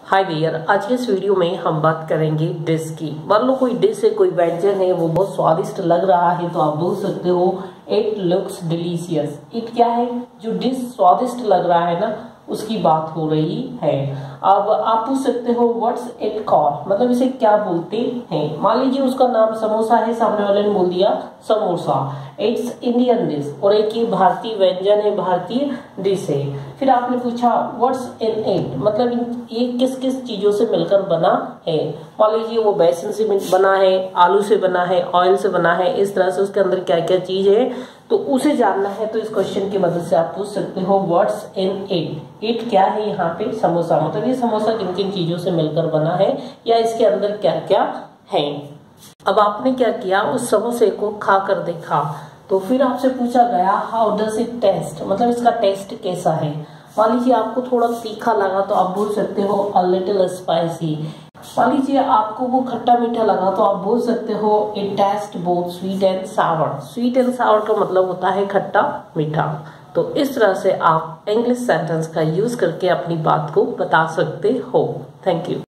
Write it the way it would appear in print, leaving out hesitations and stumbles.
Hi dear, आज के इस वीडियो में हम बात करेंगे डिश की। मान लो कोई डिश है, कोई व्यंजन है, वो बहुत स्वादिष्ट लग रहा है तो आप बोल सकते हो इट लुक्स डिलीशियस। इट क्या है? जो डिश स्वादिष्ट लग रहा है ना, उसकी बात हो रही है। अब आप पूछ सकते हो व्हाट्स इट कॉल्ड, मतलब इसे क्या बोलते हैं। मान लीजिए उसका नाम समोसा है, सामने वाले ने बोल दिया समोसा। इट्स इंडियन डिश, और एक ये भारतीय व्यंजन है, भारतीय डिश है। फिर आपने पूछा व्हाट्स इन इट, मतलब ये किस किस चीजों से मिलकर बना है। मान लीजिए वो बेसन से बना है, आलू से बना है, ऑयल से बना है, इस तरह से उसके अंदर क्या क्या चीज है तो उसे जानना है। तो इस क्वेश्चन की मदद से आप पूछ सकते हो व्हाट्स इन इट। इट क्या है यहाँ पे? समोसा। मतलब ये समोसा किन किन चीजों से मिलकर बना है या इसके अंदर क्या क्या है। अब आपने क्या किया, उस समोसे को खा कर देखा। तो फिर आपसे पूछा गया हाउ डज इट टेस्ट, मतलब इसका टेस्ट कैसा है। मान लीजिए आपको थोड़ा तीखा लगा तो आप बोल सकते हो अ लिटिल स्पाइसी। मान लीजिए आपको वो खट्टा मीठा लगा तो आप बोल सकते हो it taste both sweet and sour. Sweet and sour का मतलब होता है खट्टा मीठा। तो इस तरह से आप इंग्लिश सेंटेंस का यूज करके अपनी बात को बता सकते हो। Thank you.